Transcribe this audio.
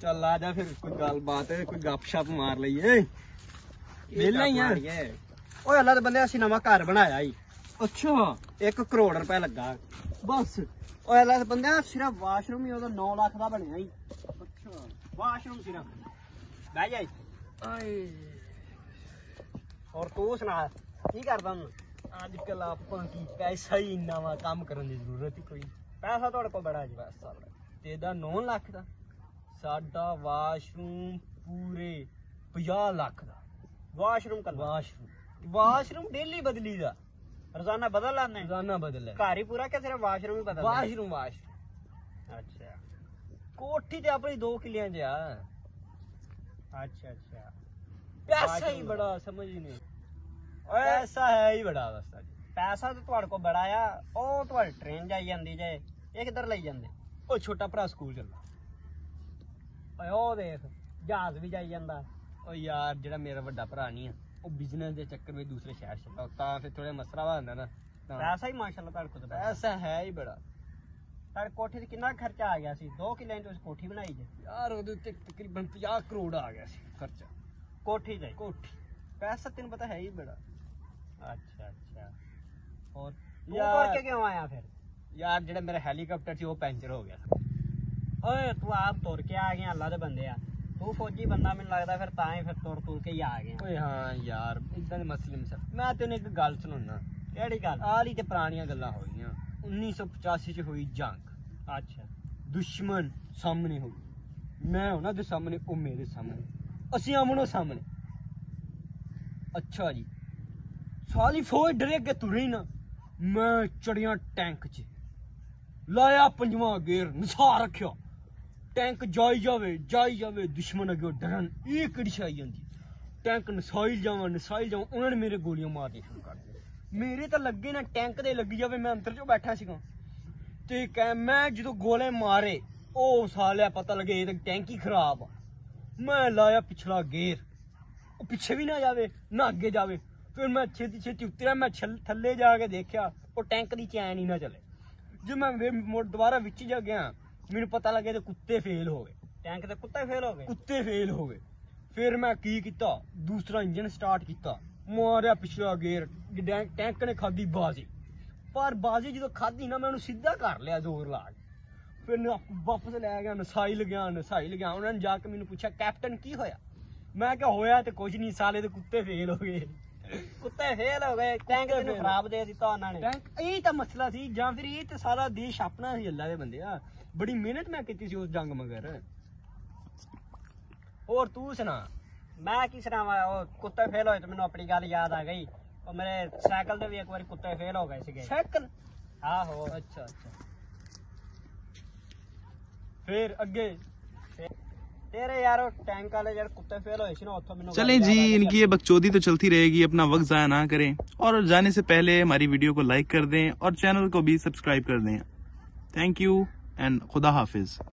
चल आ जा फिर कोई गल बात है कोई गपशप मार लईए वेला ही है ओए अल्लाह दे बंदे असि नवा घर बनाया ही अच्छा 1 करोड़ रुपए लगा बस ओए अल्लाह दे बंदे सिर्फ वाशरूम ही ओदा 9 लाख दा बनया ही अच्छा वाशरूम सिर्फ बह जाई आए और तू सुना की करदा हूं आजकल ਆਪਾਂ ਕੀ ਪੈਸਾ ਹੀ ਇੰਨਾ ਵਾ ਕੰਮ ਕਰਨ ਦੀ ਜ਼ਰੂਰਤ ਹੀ ਕੋਈ पैसा ਤੁਹਾਡੇ ਕੋਲ ਬੜਾ ਜੀ ਪੈਸਾ ਤੇਦਾ 9 ਲੱਖ ਦਾ ਸਾਡਾ ਵਾਸ਼ਰੂਮ ਪੂਰੇ 50 ਲੱਖ ਦਾ वाशरूम का ਵਾਸ਼ਰੂਮ ਡੇਲੀ ਬਦਲੀ ਦਾ रोजाना बदल लाने ਰੋਜ਼ਾਨਾ ਬਦਲ ਹੈ घर ही पूरा क्या सिर्फ वाशरूम ही बदल ਵਾਸ਼ਰੂਮ अच्छा ਕੋਠੀ ਤੇ ਆਪਣੀ 2 ਕਿੱਲਿਆਂ ਚ ਆ अच्छा अच्छा ਪੈਸਾ ਹੀ ਬੜਾ ਸਮਝ ਹੀ ਨਹੀਂ ਪੈਸਾ ਹੈ ਹੀ ਬੜਾ ਵਸਤਾ ਜੀ पैसा तो ਤੁਹਾਡੇ ਕੋਲ ਬੜਾ ਆ ਉਹ ਤੁਹਾਡੀ ਟ੍ਰੇਨ ਜਾਈ ਜਾਂਦੀ ਜੇ ਇਹ ਕਿੱਧਰ ਲਈ ਜਾਂਦੇ ਉਹ ਛੋਟਾ ਭਰਾ ਸਕੂਲ ਚੱਲਦਾ ਓਏ ਉਹ ਦੇਖ ਜਹਾਜ਼ ਵੀ ਜਾਈ ਜਾਂਦਾ ਉਹ ਯਾਰ ਜਿਹੜਾ ਮੇਰਾ ਵੱਡਾ ਭਰਾ ਨਹੀਂ ਆ ਉਹ ਬਿਜ਼ਨਸ ਦੇ ਚੱਕਰ ਵਿੱਚ ਦੂਸਰੇ ਸ਼ਹਿਰ ਚੱਲਦਾ ਤਾਂ ਫਿਰ ਥੋੜਾ ਮਸਲਾ ਵਾ ਹੁੰਦਾ ਨਾ ਤਾਂ ਪੈਸਾ ਹੀ ਮਾਸ਼ਾਅੱਲਾ ਤੁਹਾਡੇ ਕੋਲ ਤਾਂ ਪੈਸਾ ਹੈ ਹੀ ਬੜਾ ਤੁਹਾਡੇ ਕੋਠੀ ਤੇ ਕਿੰਨਾ ਖਰਚਾ ਆ ਗਿਆ ਸੀ 2 ਕਿੱਲਿਆਂ ਚ ਤੁਸੀਂ ਕੋਠੀ ਬਣਾਈ ਜੇ ਯਾਰ ਉਹਦੇ ਉੱਤੇ ਤਕਰੀਬਨ 50 ਕਰੋੜ ਆ ਗਿਆ ਸੀ ਖਰਚਾ ਕੋਠੀ ਤੇ ਕੋਠੀ ਪੈਸਾ ਤੈਨੂੰ ਪਤਾ ਹੈ ਹੀ ਬੜਾ अच्छा अच्छा और तू तोड़ के क्यों आया फिर यार ਜਿਹੜਾ ਮੇਰਾ ਹੈਲੀਕਾਪਟਰ ਸੀ ਉਹ ਪੈਂਚਰ ਹੋ ਗਿਆ ਓਏ ਤੂੰ ਆਪ ਤੁਰ ਕੇ ਆ ਗਿਆ ਅੱਲਾ ਦੇ ਬੰਦੇ ਆ ਤੂੰ ਫੌਜੀ ਬੰਦਾ ਮੈਨੂੰ ਲੱਗਦਾ ਫਿਰ ਤਾਂ ਹੀ ਫਿਰ ਤੁਰ ਕੇ ਹੀ ਆ ਗਿਆ ਓਏ ਹਾਂ ਯਾਰ ਇਦਾਂ ਦੇ ਮਸਲੇ ਮਸਲ ਮੈਂ ਤੈਨੂੰ ਇੱਕ ਗੱਲ ਸੁਣਾਉਣਾ ਕਿਹੜੀ ਗੱਲ ਆਲੀ ਤੇ ਪੁਰਾਣੀਆਂ ਗੱਲਾਂ ਹੋਈਆਂ 1985 ਚ ਹੋਈ ਜੰਗ ਅੱਛਾ ਦੁਸ਼ਮਣ ਸਾਹਮਣੇ ਹੋ ਮੈਂ ਉਹਨਾਂ ਦੇ ਸਾਹਮਣੇ ਉਹ ਮੇਰੇ ਸਾਹਮਣੇ ਅਸੀਂ ਆਮਣੋ ਸਾਹਮਣੇ ਅੱਛਾ ਜੀ ਸਾਲੀ ਫੌਜ ਡਰੇ ਕੇ ਤੁਰੀ ਨਾ ਮੈਂ ਚੜਿਆ ਟੈਂਕ 'ਚ ਲਾਇਆ 5ਵਾਂ ਗੇਅਰ ਨਸਾ ਰੱਖਿਆ ਟੈਂਕ ਜਾਈ ਜਾਵੇ ਦੁਸ਼ਮਣ ਅੱਗੇ ਡਰਨ ਇਹ ਕਿਹੜੀ ਛਾਈ ਜਾਂਦੀ ਟੈਂਕ ਨਸਾਈ ਜਾਵਾਂ ਉਹਨਾਂ ਨੇ ਮੇਰੇ ਗੋਲੀਆਂ ਮਾਰਨੀਆਂ ਸ਼ੁਰੂ ਕਰ ਦਿੱਤੀਆਂ ਮੇਰੇ ਤਾਂ ਲੱਗੇ ਨਾ ਟੈਂਕ ਦੇ ਲੱਗੀ ਜਾਵੇ ਮੈਂ ਅੰਦਰ 'ਚੋਂ ਬੈਠਾ ਸੀਗਾ ਤੇ ਮੈਂ ਜਦੋਂ ਗੋਲੇ ਮਾਰੇ ਉਹ ਸਾਲਿਆ ਪਤਾ ਲੱਗੇ ਇਹ ਤਾਂ ਟੈਂਕ ਹੀ ਖਰਾਬ ਆ ਮੈਂ ਲਾਇਆ ਪਿਛਲਾ ਗੇਅਰ ਉਹ ਪਿੱਛੇ ਵੀ ਨਾ ਜਾਵੇ ਨਾ ਅੱਗੇ ਜਾਵੇ ਫਿਰ ਮੈਂ ਛੇਤੀ ਉਤਰਿਆ ਮੈਂ ਥੱਲੇ ਜਾ ਕੇ ਦੇਖਿਆ ਉਹ ਟੈਂਕ ਦੀ ਚੈਨ ਹੀ ਨਾ ਚੱਲੇ ਜੇ ਮੈਂ ਦੁਬਾਰਾ ਵਿੱਚ ਜਾ ਗਿਆ ਮੈਨੂੰ ਪਤਾ ਲੱਗਿਆ ਤੇ ਕੁੱਤੇ ਫੇਲ ਹੋ ਗਏ ਟੈਂਕ ਤੇ ਕੁੱਤੇ ਫੇਲ ਹੋ ਗਏ ਫਿਰ ਮੈਂ ਕੀ ਕੀਤਾ ਦੂਸਰਾ ਇੰਜਨ ਸਟਾਰਟ ਕੀਤਾ ਮਾਰਿਆ ਪਿਛਲਾ ਗੇਅਰ ਟੈਂਕ ਨੇ ਖਾਦੀ ਬਾਜ਼ੀ ਪਰ ਬਾਜ਼ੀ ਜਦੋਂ ਖਾਦੀ ਨਾ ਮੈਂ ਉਹਨੂੰ ਸਿੱਧਾ ਕਰ ਲਿਆ ਜ਼ੋਰ ਲਾ ਕੇ ਫਿਰ ਵਾਪਸ ਲੈ ਗਿਆ ਨਸਾਈ ਲਗਿਆ ਉਹਨਾਂ ਨੇ ਜਾ ਕੇ ਮੈਨੂੰ ਪੁੱਛਿਆ ਕੈਪਟਨ ਕੀ ਹੋਇਆ ਮੈਂ ਕਿਹਾ ਹੋਇਆ ਤੇ ਕੁਝ ਨਹੀਂ ਸਾਲੇ ਦੇ ਕੁੱਤੇ ਫੇਲ ਹੋ ਗਏ ਟੈਂਕ ਤੈਨੂੰ ਖਰਾਬ ਦੇ ਦਿੱਤਾ ਉਹਨਾਂ ਨੇ ਟੈਂਕ ਇਹ ਤਾਂ ਮਸਲਾ ਸੀ ਜਾਂ ਫਿਰ ਇਹ ਤੇ ਸਾਰਾ ਦੇਸ਼ ਆਪਣਾ ਸੀ ਅੱਲਾ ਦੇ ਬੰਦੇ ਆ ਬੜੀ ਮਿਹਨਤ ਮੈਂ ਕੀਤੀ ਸੀ ਉਸ ਜੰਗ ਮਗਰ ਹੋਰ ਤੂੰ ਸੁਣਾ ਮੈਂ ਕੀ ਸੁਣਾਵਾਂ ਉਹ ਕੁੱਤੇ ਫੇਲ ਹੋਏ ਤੇ ਮੈਨੂੰ ਆਪਣੀ ਗੱਲ ਯਾਦ ਆ ਗਈ ਉਹ ਮੇਰੇ ਸਾਈਕਲ ਤੇ ਵੀ ਇੱਕ ਵਾਰੀ ਕੁੱਤੇ ਫੇਲ ਹੋ ਗਏ ਸੀਗੇ ਸਾਈਕਲ ਆਹੋ ਅੱਛਾ फिर अगे तेरे यार टैंक वाले यार कुत्ते फेल हुए सी ना उत्थों मैनूं चलें जी इनकी ये बकचोदी तो चलती रहेगी अपना वक्त ज़ाया ना करें और जाने से पहले हमारी वीडियो को लाइक कर दें और चैनल को भी सब्सक्राइब कर दें थैंक यू एंड खुदा हाफिज।